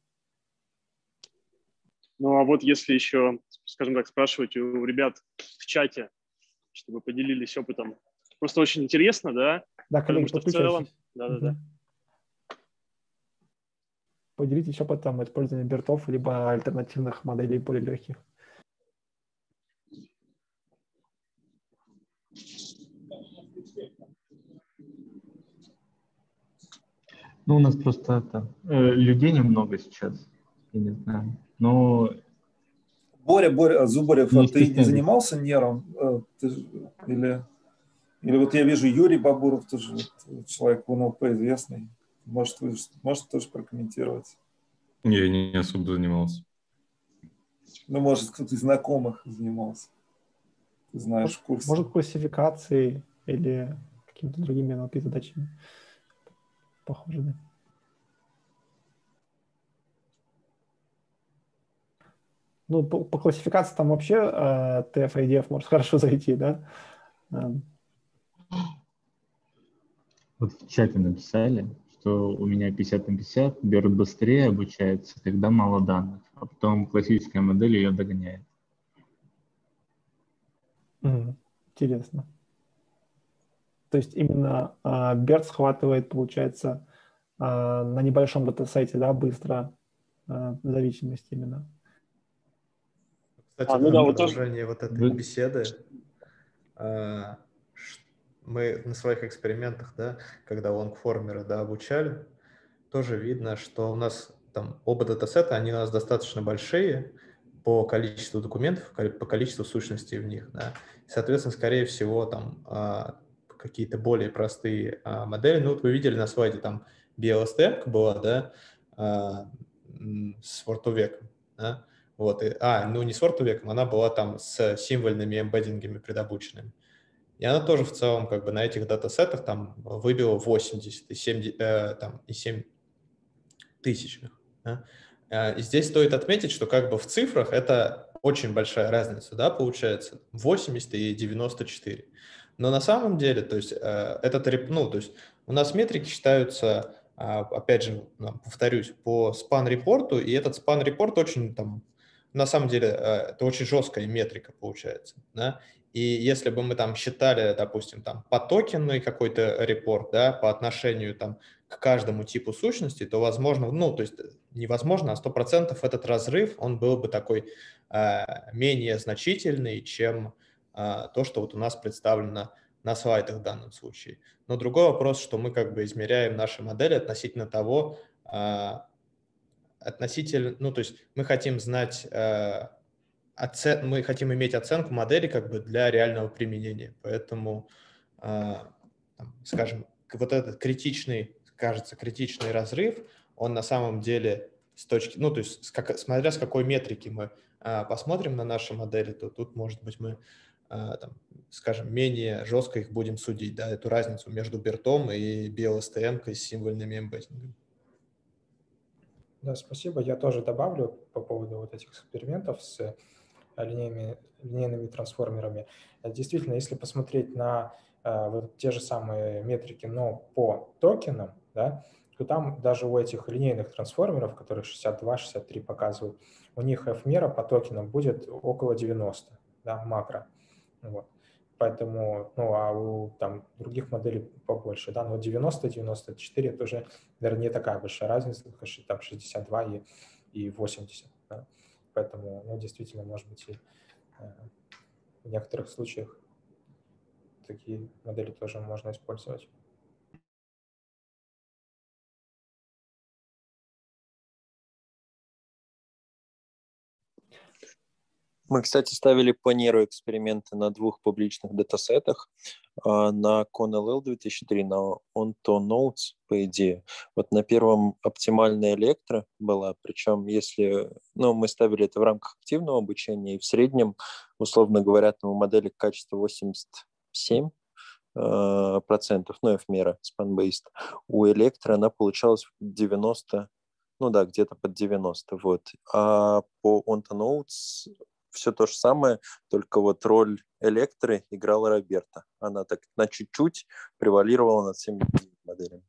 Ну, а вот если еще, скажем так, спрашивать у ребят в чате, чтобы поделились опытом. Просто очень интересно, да? Да, коллеги, потому что в целом... Да, да, да. Поделитесь опытом использования бертов либо альтернативных моделей более легких. Ну, у нас просто это, э, людей немного сейчас, я не знаю, но... Боря, Боря, Зубарев, не а ты не стесняйтесь. занимался нером? Ты, или, или вот я вижу Юрий Бабуров, тоже вот, человек в эн эл пи известный, может, вы, может тоже прокомментировать? Я не особо занимался. Ну, может, кто-то из знакомых занимался. Ты знаешь, в курсе. Может, классификации или какими-то другими эн эл пи задачами похожими. Ну, по, по классификации там вообще э, ти эф ай ди эф может хорошо зайти, да? Вот в чате написали, что у меня пятьдесят на пятьдесят, Берт быстрее обучается, когда мало данных, а потом классическая модель ее догоняет. Mm, интересно. То есть именно э, Берт схватывает, получается, э, на небольшом датасете, да, быстро э, зависимость именно. Кстати, а, ну да, да, в вот продолжение тоже... вот этой Вы... беседы, э, мы на своих экспериментах, да, когда лонгформеры, да, обучали, тоже видно, что у нас там оба датасета, они у нас достаточно большие по количеству документов, по количеству сущностей в них, да. Соответственно, скорее всего, там а, какие-то более простые а, модели. Ну, вот вы видели на слайде, там би эл эс ти эм была, да, а, с вортувеком, да. Вот, и, а, ну не с вортувеком, она была там с символьными эмбеддингами предобученными. И она тоже в целом как бы на этих датасетах там выбила восемьдесят и семь, э, там, и семь тысячных. Да? И здесь стоит отметить, что как бы в цифрах это очень большая разница, да, получается, восемьдесят и девяносто четыре. Но на самом деле, то есть, этот, ну, то есть у нас метрики считаются, опять же, повторюсь, по спан-репорту, и этот спан-репорт очень там, на самом деле, это очень жесткая метрика получается, да. И если бы мы там считали, допустим, там потокенный какой-то репорт, да, по отношению там к каждому типу сущности, то возможно, ну, то есть невозможно, а сто процентов этот разрыв, он был бы такой э, менее значительный, чем э, то, что вот у нас представлено на слайдах в данном случае. Но другой вопрос, что мы как бы измеряем наши модели относительно того, э, относительно, ну, то есть мы хотим знать... Э, Оцен... мы хотим иметь оценку модели как бы для реального применения. Поэтому, э, скажем, вот этот критичный, кажется, критичный разрыв, он на самом деле с точки, ну, то есть с как... смотря с какой метрики мы э, посмотрим на наши модели, то тут, может быть, мы, э, там, скажем, менее жестко их будем судить, да, эту разницу между бертом и би эл эс ти эм-кой с символьными эмбеддингами. Да, спасибо. Я тоже добавлю по поводу вот этих экспериментов с линейными, линейными трансформерами. Действительно, если посмотреть на э, вот те же самые метрики, но по токенам, да, то там даже у этих линейных трансформеров, которые шестьдесят два шестьдесят три показывают, у них F-мера по токенам будет около девяноста, да, макро. Вот. Поэтому, ну, а у там других моделей побольше, да, но девяносто, девяносто четыре это уже, наверное, не такая большая разница, там шестьдесят два и, и восемьдесят, да. Поэтому, ну, действительно, может быть, и э, в некоторых случаях такие модели тоже можно использовать. Мы, кстати, ставили по нейро эксперименты на двух публичных датасетах, на ConLL две тысячи три, на OntoNotes, по идее. Вот на первом оптимальная электро была, причем если, ну, мы ставили это в рамках активного обучения, и в среднем, условно говоря, там у модели качество восемьдесят семь процентов, ну, F-мера, span-based. У электро она получалась девяносто, ну да, где-то под девяносто, вот. А по OntoNotes все то же самое, только вот роль электры играла Роберта. Она так на чуть-чуть превалировала над всеми моделями.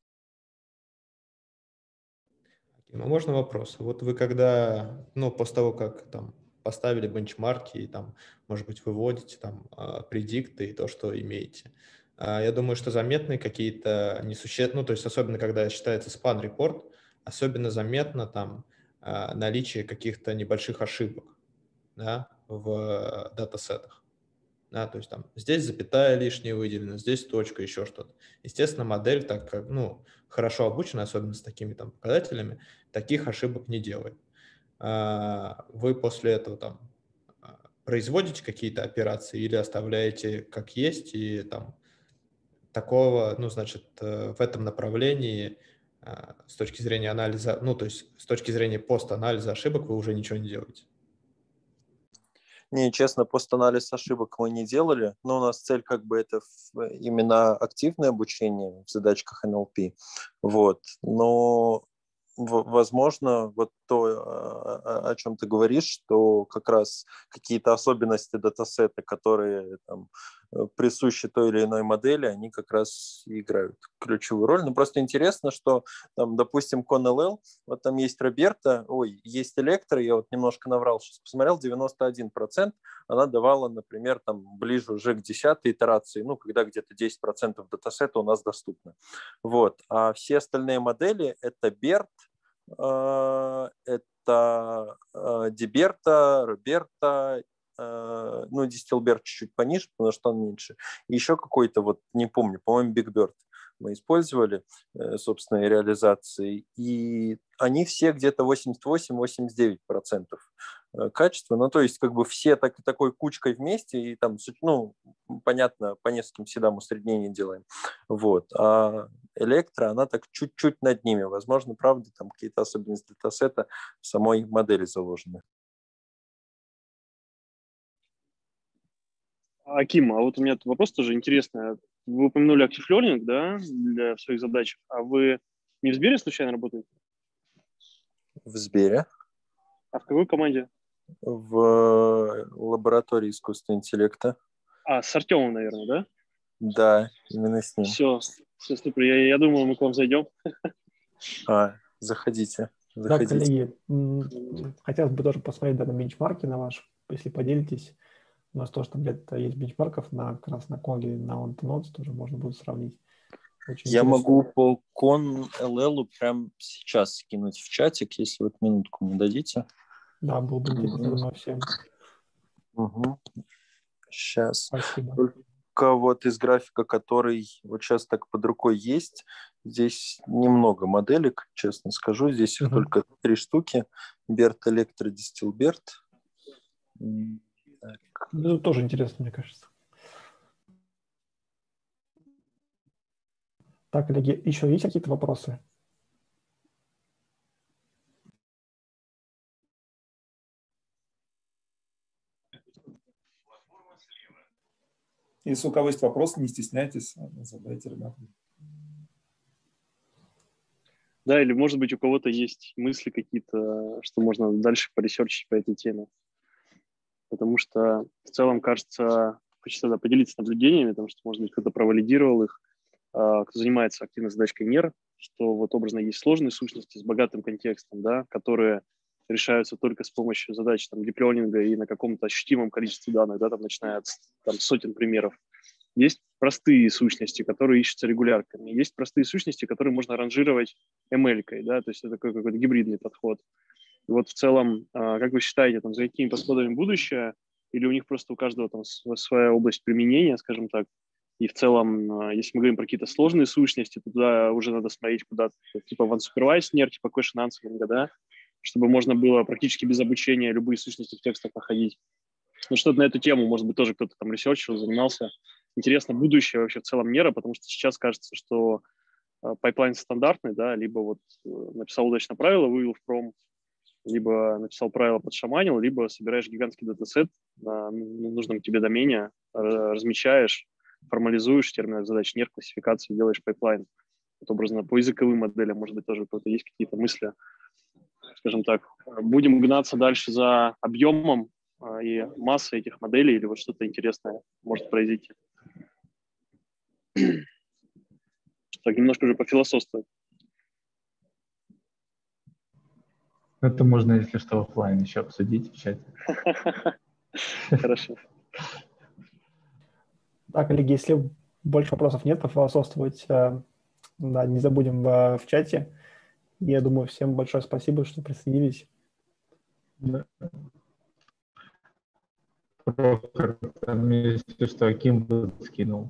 Ну, можно вопрос? Вот вы когда, ну, после того, как там поставили бенчмарки и там, может быть, выводите там предикты и то, что имеете, я думаю, что заметны какие-то несущественные, ну, то есть особенно когда считается спан-репорт, особенно заметно там наличие каких-то небольших ошибок, да, в датасетах. Да, то есть там здесь запятая лишняя выделена, здесь точка, еще что-то. Естественно, модель, так как, ну, хорошо обучена, особенно с такими там показателями, таких ошибок не делает. Вы после этого там производите какие-то операции или оставляете как есть, и там такого, ну, значит, в этом направлении с точки зрения анализа, ну, то есть с точки зрения пост-анализа ошибок вы уже ничего не делаете? Не, честно, пост-анализ ошибок мы не делали, но у нас цель как бы это именно активное обучение в задачках эн эл пи. Вот. Но, возможно, вот то, о чем ты говоришь, что как раз какие-то особенности датасета, которые там присущи той или иной модели, они как раз и играют ключевую роль. Но просто интересно, что, там, допустим, ConLL, вот там есть Роберта, ой, есть Электро, я вот немножко наврал, сейчас посмотрел, девяносто один процент она давала, например, там, ближе уже к десятой итерации, ну, когда где-то десять процентов датасета у нас доступно. Вот. А все остальные модели — это Берт, э, это э, Диберта, Роберта, ну, Дистилберт чуть-чуть пониже, потому что он меньше. И еще какой-то, вот не помню, по-моему, Бигберт мы использовали собственной реализации, и они все где-то восемьдесят восемь - восемьдесят девять процентов качества, ну, то есть как бы все так, такой кучкой вместе, и там, ну, понятно, по нескольким седам усреднений делаем, вот, а электро, она так чуть-чуть над ними, возможно, правда, там какие-то особенности датасета в самой модели заложены. Аким, а вот у меня тут вопрос тоже интересный. Вы упомянули Active Learning, да, для своих задач, а вы не в Сбере случайно работаете? В Сбере. А в какой команде? В лаборатории искусственного интеллекта. А, с Артемом, наверное, да? Да, именно с ним. Все, все супер. Я, я думаю, мы к вам зайдем. А, заходите. заходите. Да, коллеги, хотелось бы тоже посмотреть да, на бенчмарки на ваш, если поделитесь. У нас тоже там где-то есть бенчмарков на, как раз на Конге, на OntoNotes тоже можно будет сравнить. Очень Я интересно. Могу по ConLL прямо сейчас скинуть в чатик, если вот минутку мне дадите. Да, был бы интересно всем. Угу. Сейчас. Спасибо. Только вот из графика, который вот сейчас так под рукой есть, здесь немного моделек, честно скажу. Здесь их угу. только три штуки. Берт, Электро, Дистилберт. Это тоже интересно, мне кажется. Так, коллеги, еще есть какие-то вопросы? Если у кого есть вопросы, не стесняйтесь, задайте ребятам. Да, или, может быть, у кого-то есть мысли какие-то, что можно дальше поресерчить по этой теме. Потому что в целом, кажется, хочется да, поделиться наблюдениями, потому что, может быть, кто-то провалидировал их, кто занимается активной задачкой эн и эр, что вот образно есть сложные сущности с богатым контекстом, да, которые решаются только с помощью задач там, диплёрнинга и на каком-то ощутимом количестве данных, да, там, начиная от там, сотен примеров. Есть простые сущности, которые ищутся регулярками. Есть простые сущности, которые можно ранжировать эм эль-кой, да, то есть это такой какой-то гибридный подход. И вот в целом, как вы считаете, там, за какими подходами будущее, или у них просто у каждого там своя область применения, скажем так, и в целом, если мы говорим про какие-то сложные сущности, то туда уже надо смотреть куда-то, типа в unsupervised нер, типа question answering, да, чтобы можно было практически без обучения любые сущности в текстах находить. Ну, что-то на эту тему, может быть, тоже кто-то там ресерчил, занимался. Интересно будущее вообще в целом нера, потому что сейчас кажется, что пайплайн стандартный, да, либо вот написал удачно правило, вывел в пром, либо написал правило, подшаманил, либо собираешь гигантский датасет на нужном тебе домене, размечаешь, формализуешь термины задач нер, классификации, делаешь пайплайн. Вот образно по языковым моделям, может быть, тоже какие-то есть какие-то мысли. Скажем так, будем гнаться дальше за объемом и массой этих моделей, или вот что-то интересное может произойти. Так, немножко уже пофилософствовать. Это можно, если что, офлайн еще обсудить в чате. Хорошо. Так, коллеги, если больше вопросов нет, пофилософствовать, да, не забудем в, в чате. Я думаю, всем большое спасибо, что присоединились. Да. Прохор, там, если что, Аким бы скинул.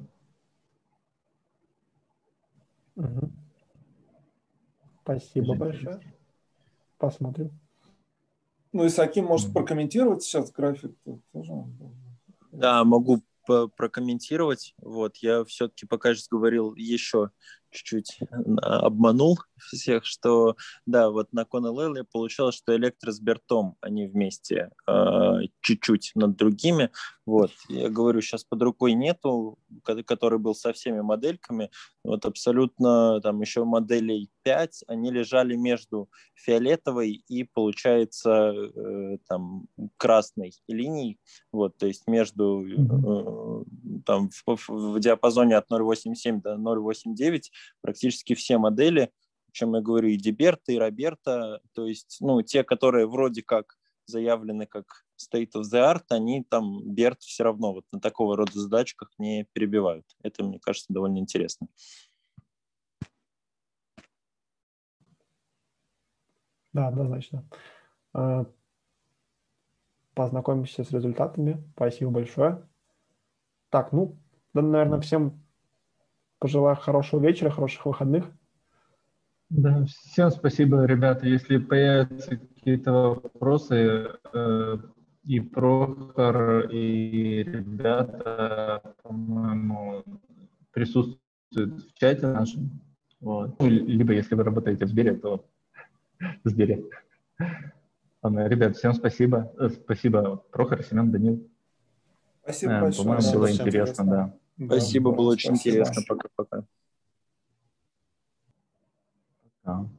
Угу. Спасибо Очень большое. интересно. Посмотрим. Ну, и Аким может прокомментировать сейчас график. Тоже. Да, могу прокомментировать. Вот, я все-таки пока же говорил еще чуть-чуть обманул всех, что да, вот на ConLL я получалось, что Электро с Бертом, они вместе э, чуть-чуть над другими. Вот, я говорю, сейчас под рукой нету, который был со всеми модельками. Вот абсолютно там еще моделей пять, они лежали между фиолетовой и, получается, э, там красной линией. Вот, то есть между э, там в, в диапазоне от ноль восемь семь до ноль восемь девять практически все модели, о чем я говорю, и Диберта, и Роберта, то есть, ну, те, которые вроде как заявлены как state of the art, они там Берт все равно вот на такого рода задачках не перебивают. Это, мне кажется, довольно интересно. Да, однозначно. Познакомимся с результатами. Спасибо большое. Так, ну, да, наверное, всем пожелаю хорошего вечера, хороших выходных. Да, всем спасибо, ребята. Если появятся какие-то вопросы, э, и Прохор, и ребята, по-моему, присутствуют в чате нашем. Вот. Ну, либо если вы работаете в Сбере, то в Сбере. Ладно, ребят, всем спасибо. Спасибо, Прохор, Семен, Данил. Спасибо э, большое. По-моему, было Очень интересно, да. Спасибо, было очень Спасибо. интересно. Пока-пока. Да.